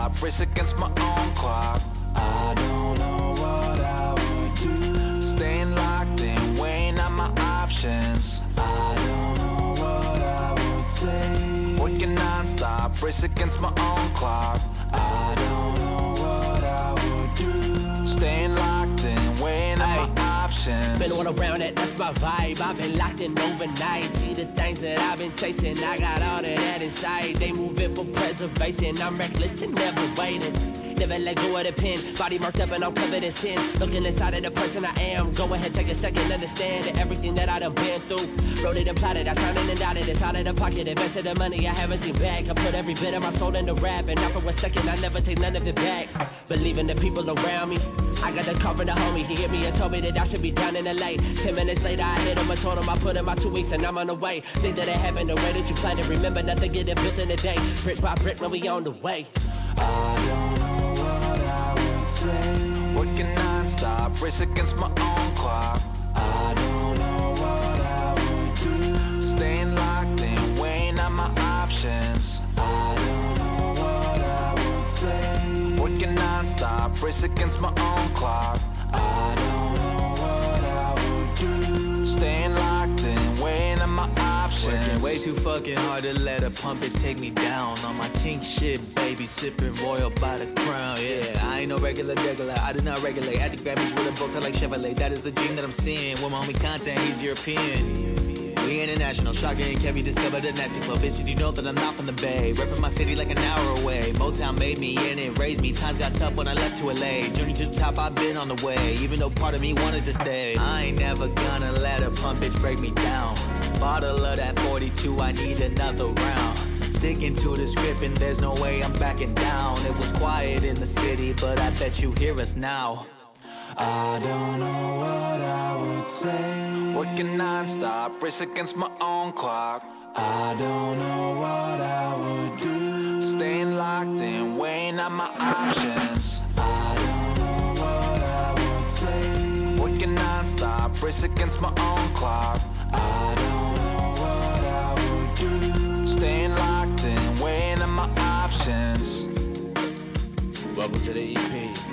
non-stop, race against my own clock. I don't know what I would do. Staying locked in, weighing out my options. I don't know what I would say. Working non-stop, race against my own clock. I don't know what I would do. Staying locked in, weighing out my options. Been all around it, that's my vibe. I've been locked in overnight. See the things that I've been chasing, I got all of that inside. They move it for preservation. I'm reckless and never waiting. Never let go of the pen. Body marked up and I'm covered in sin. Looking inside of the person I am. Go ahead, take a second, understand that everything that I done been through. Wrote it and plotted, I signed it and dotted. It's out of the pocket, invested the money I haven't seen back. I put every bit of my soul into rap, and not for a second, I never take none of it back. Believing the people around me. I got the call from the homie, he hit me and told me that I should be down in the late. 10 minutes later, I hit him and told him I put in my 2 weeks and I'm on the way. Think that it happened the way that you planned it. Remember, nothing getting built in a day. Brick by brick, when we on the way. I don't know what I would say. Working non-stop, race against my own clock. I don't know what I would do. Staying locked in, weighing out my options. I don't know what I would say. Working non-stop, race against my own clock. I don't know what I would do. Staying locked in, weighing out my options. Working way too fucking hard to let a pump bitch take me down. On my king shit, baby, sipping royal by the crown. Yeah, I ain't no regular degular, I do not regulate. At the Grammys with a bow tie like Chevrolet. That is the dream that I'm seeing. With my homie Kontent, he's European. We international, Shaka and Kevvie discovered a nasty club. Bitch, did you know that I'm not from the Bay? Reppin' my city like an hour away. Motown made me and it raised me. Times got tough when I left to LA. Journey to the top, I've been on the way. Even though part of me wanted to stay. I ain't never gonna let a pump bitch break me down. Bottle of that 42, I need another round. Sticking to the script and there's no way I'm backing down. It was quiet in the city, but I bet you hear us now. I don't know what I would say. Working non-stop, race against my own clock. I don't know what I would do. Staying locked in, weighing out my options. I don't know what I would say. Working non-stop, race against my own clock. I don't know what I would do. Staying locked in, weighing out my options. Welcome to the EP.